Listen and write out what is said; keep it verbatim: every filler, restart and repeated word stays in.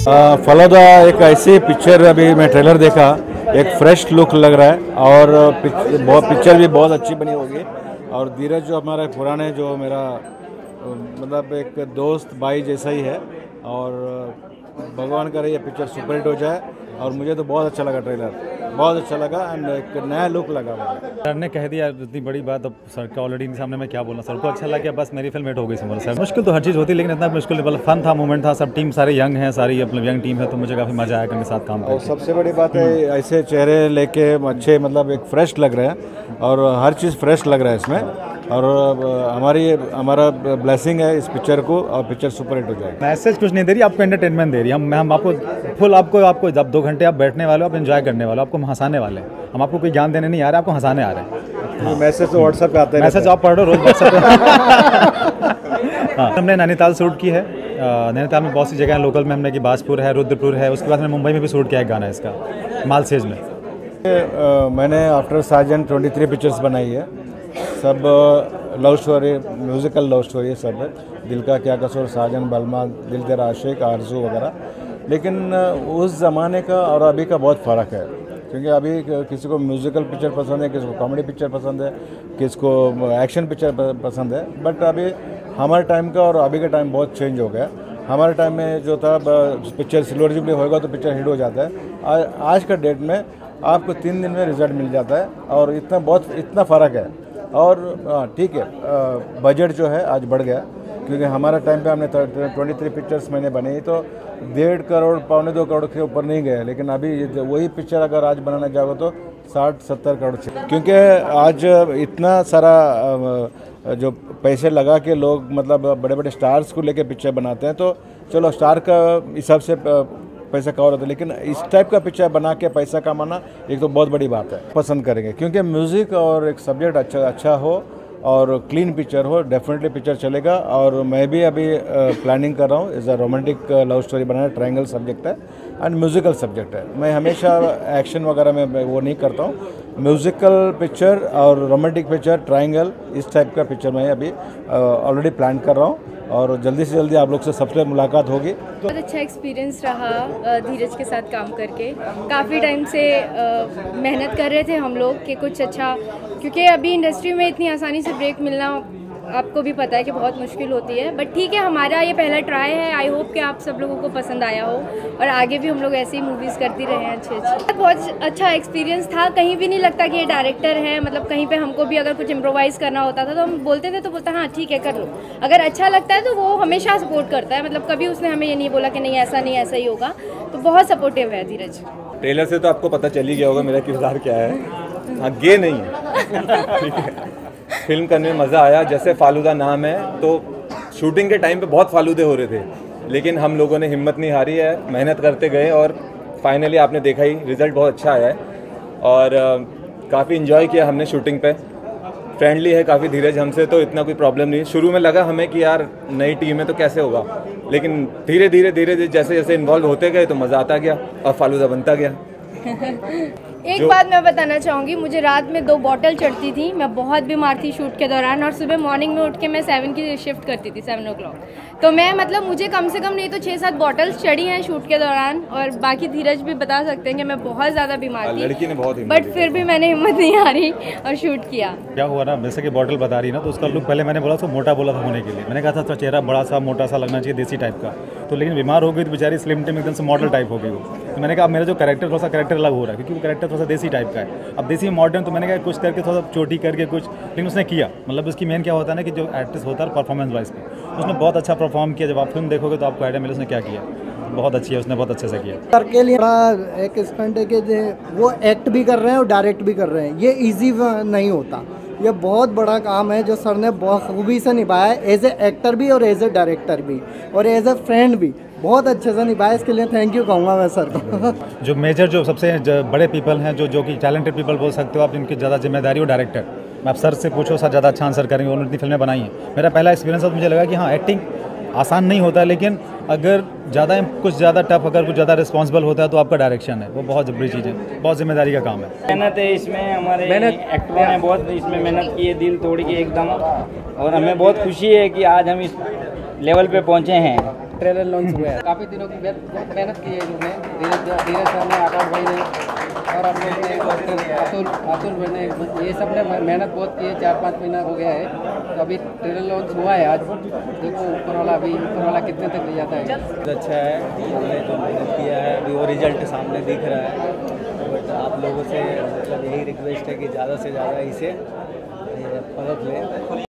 फलौदा एक ऐसी पिक्चर, अभी मैं ट्रेलर देखा, एक फ्रेश लुक लग रहा है और बहुत पिक्चर भी बहुत अच्छी बनी होगी। और धीरज जो हमारा पुराने जो मेरा मतलब एक दोस्त भाई जैसा ही है और भगवान करे ये पिक्चर सुपर हिट हो जाए। और मुझे तो बहुत अच्छा लगा ट्रेलर, बहुत अच्छा लगा एंड एक नया लुक लगा मुझे। सर ने कह दिया इतनी बड़ी बात, अब सर का ऑलरेडी इनके सामने मैं क्या बोलना। सर को अच्छा लगा, बस मेरी फिल्म हिट हो गई समझ। सर मुश्किल तो हर चीज़ होती है, लेकिन इतना मुश्किल मतलब फन था, मोमेंट था। सब टीम सारे यंग हैं, सारी मतलब यंग टीम है, तो मुझे काफ़ी मज़ा आया उनके साथ काम करके। और सबसे बड़ी बात है ऐसे चेहरे लेके अच्छे मतलब एक फ्रेश लग रहे हैं और हर चीज़ फ्रेश लग रहा है इसमें। और हमारी हमारा ब्लेसिंग है इस पिक्चर को और पिक्चर सुपर हिट हो जाएगी। मैसेज कुछ नहीं दे रही, आपको एंटरटेनमेंट दे रही है। हम हम आपको फुल आपको आपको जब दो घंटे आप बैठने वाले हो, आप एंजॉय करने वाले हो, आपको हंसाने वाले हैं। हम आपको कोई ज्ञान देने नहीं आ रहे, आपको हंसाने आ रहे हैं। हाँ। मैसेज तो व्हाट्सएप पे आता है, मैसेज आप पढ़ रहे हो रोज व्हाट्सएप पे। हाँ, हमने नैनीताल शूट की है। नैनीताल में बहुत सी जगह है, लोकल में हमने की बाजपुर है, रुद्रपुर है, उसके बाद हमने मुंबई में भी शूट किया है गाना इसका मालसेज में। मैंने after Saajan twenty three pictures बनाई है, सब love story, musical love story सब है। दिल का क्या कसूर, साजन, बलमा, दिल तेरा आशिक, आरज़ू वगैरह। लेकिन उस ज़माने का और अभी का बहुत फ़र्क है, क्योंकि अभी किसी को म्यूज़िकल पिक्चर पसंद है, किसी को कॉमेडी पिक्चर पसंद है, किसी को एक्शन पिक्चर पसंद है। बट अभी हमारे टाइम का और अभी का टाइम बहुत चेंज हो गया। हमारे टाइम में जो था पिक्चर सिल्वर जुबली होगा तो पिक्चर हिट हो जाता है। आज का डेट में आपको तीन दिन में रिजल्ट मिल जाता है और इतना बहुत इतना फ़र्क है। और ठीक है, बजट जो है आज बढ़ गया, क्योंकि हमारा टाइम पे हमने ट्वेंटी थ्री पिक्चर्स मैंने बनाई तो डेढ़ करोड़ पौने दो करोड़ के ऊपर नहीं गए। लेकिन अभी वही पिक्चर अगर आज बनाना चाहोगे तो साठ सत्तर करोड़ चाहिए, क्योंकि आज इतना सारा जो पैसे लगा के लोग मतलब बड़े बड़े स्टार्स को लेके पिक्चर बनाते हैं। तो चलो स्टार का हिसाब से पैसा कवर होता है, लेकिन इस टाइप का पिक्चर बना के पैसा कमाना एक तो बहुत बड़ी बात है। पसंद करेंगे क्योंकि म्यूज़िक और एक सब्जेक्ट अच्छा अच्छा हो और क्लीन पिक्चर हो, डेफिनेटली पिक्चर चलेगा। और मैं भी अभी प्लानिंग कर रहा हूँ, is a romantic love story बनाना, ट्रायंगल सब्जेक्ट है एंड म्यूज़िकल सब्जेक्ट है। मैं हमेशा एक्शन वगैरह में वो नहीं करता हूँ। म्यूज़िकल पिक्चर और रोमांटिक पिक्चर, ट्रायंगल, इस टाइप का पिक्चर मैं अभी ऑलरेडी प्लान कर रहा हूँ और जल्दी से जल्दी आप लोग से सबसे मुलाकात होगी। तो बहुत अच्छा एक्सपीरियंस रहा धीरज के साथ काम करके। काफ़ी टाइम से मेहनत कर रहे थे हम लोग कि कुछ अच्छा, क्योंकि अभी इंडस्ट्री में इतनी आसानी से ब्रेक मिलना आपको भी पता है कि बहुत मुश्किल होती है। बट ठीक है, हमारा ये पहला ट्राई है। आई होप कि आप सब लोगों को पसंद आया हो और आगे भी हम लोग ऐसी ही मूवीज़ करती रहे हैं अच्छे अच्छे। बहुत अच्छा एक्सपीरियंस था, कहीं भी नहीं लगता कि ये डायरेक्टर है। मतलब कहीं पे हमको भी अगर कुछ इम्प्रोवाइज़ करना होता था तो हम बोलते थे तो बोलता हाँ ठीक है कर लो। अगर अच्छा लगता है तो वो हमेशा सपोर्ट करता है, मतलब कभी उसने हमें ये नहीं बोला कि नहीं ऐसा नहीं ऐसा ही होगा। तो बहुत सपोर्टिव है धीरज। ट्रेलर से तो आपको पता चल ही गया होगा मेरा किरदार क्या है। हाँ, गे नहीं है। ठीक है, फिल्म करने में मज़ा आया। जैसे फालूदा नाम है तो शूटिंग के टाइम पे बहुत फालूदे हो रहे थे, लेकिन हम लोगों ने हिम्मत नहीं हारी है, मेहनत करते गए और फाइनली आपने देखा ही रिज़ल्ट बहुत अच्छा आया है। और काफ़ी इन्जॉय किया हमने शूटिंग पे। फ्रेंडली है काफ़ी धीरज हमसे, तो इतना कोई प्रॉब्लम नहीं। शुरू में लगा हमें कि यार नई टीम है तो कैसे होगा, लेकिन धीरे धीरे धीरे जैसे जैसे इन्वॉल्व होते गए तो मज़ा आता गया और फालूदा बनता गया। एक बात मैं बताना चाहूँगी, मुझे रात में दो बॉटल चढ़ती थी। मैं बहुत बीमार थी शूट के दौरान और सुबह मॉर्निंग में उठ के मैं सेवन की शिफ्ट करती थी, सेवन ओ क्लॉक। तो मैं मतलब मुझे कम से कम नहीं तो छः सात बॉटल्स चढ़ी हैं शूट के दौरान। और बाकी धीरज भी बता सकते हैं कि मैं बहुत ज़्यादा बीमार थी, लड़की ने बहुत बट फिर भी मैंने हिम्मत नहीं हारी और शूट किया। क्या हुआ ना, जैसे कि बॉटल बता रही ना, तो उसका लुक पहले मैंने बोला उसको मोटा बोला था होने के लिए। मैंने कहा था चेहरा बड़ा सा मोटा सा लगना चाहिए, देसी टाइप का। तो लेकिन बीमार हो गई तो बेचारी स्लिम टिम एकदम से मॉडल टाइप हो गई वो। तो मैंने कहा मेरा जो कैरेक्टर थोड़ा सा कैरेक्टर अलग हो रहा है, क्योंकि वो कैरेक्टर थोड़ा सा देसी टाइप का है। अब देसी मॉडर्न, तो मैंने कहा कुछ करके थोड़ा चोटी करके कुछ, लेकिन उसने किया। मतलब उसकी मेन क्या होता है ना कि जो आर्टिस्ट होता है परफॉर्मेंस वाइज पे, उसने बहुत अच्छा परफॉर्म किया। जब आप फिल्म देखोगे तो आपको आइडिया मिले उसने क्या किया। बहुत अच्छी है, उसने बहुत अच्छे से किया। सर के लिए बड़ा एक स्टंट है कि वो एक्ट भी कर रहे हैं और डायरेक्ट भी कर रहे हैं। ये इजी नहीं होता, ये बहुत बड़ा काम है जो सर ने बहुत खूबी से निभाया है, एज ए एक्टर भी और एज ए डायरेक्टर भी और एज ए फ्रेंड भी बहुत अच्छे से निभाया। इसके लिए थैंक यू कहूँगा मैं सर को। जो मेजर जो सबसे बड़े पीपल हैं, जो जो कि टैलेंटेड पीपल बोल सकते हो आप, जिनकी ज़्यादा जिम्मेदारी हो डायरेक्टर, मैं आप सर से पूछो, सर ज़्यादा अच्छा आंसर करेंगे। उन्होंने इतनी फिल्में बनाई हैं। मेरा पहला एक्सपीरियंस मुझे लगा कि हाँ एक्टिंग आसान नहीं होता, लेकिन अगर ज़्यादा कुछ ज़्यादा टफ, अगर कुछ ज़्यादा रिस्पॉन्सिबल होता है तो आपका डायरेक्शन है वो बहुत बड़ी चीज़ है, बहुत जिम्मेदारी का काम है। मेहनत है इसमें, हमारे एक्टरों ने बहुत इसमें मेहनत की है, दिल तोड़ के एकदम। और हमें बहुत खुशी है कि आज हम इस लेवल पे पहुँचे हैं। ट्रेलर लॉन्च हुआ है। काफ़ी दिनों की बहुत मेहनत की है इन्होंने, धीरज धीरज सर ने, आकाश भाई ने और हम लोग ने डॉक्टर अतुल अतुल भाई ने, ये सब ने मेहनत बहुत की है। चार पाँच महीना हो गया है, तो अभी ट्रेलर लॉन्च हुआ है आज। देखो ऊपर वाला अभी ऊपर वाला कितने तक ले जाता है। अच्छा है, हमने जो मेहनत किया है अभी वो रिजल्ट सामने दिख रहा है। बट आप लोगों से मतलब यही रिक्वेस्ट है कि ज़्यादा से ज़्यादा इसे पकड़ लें।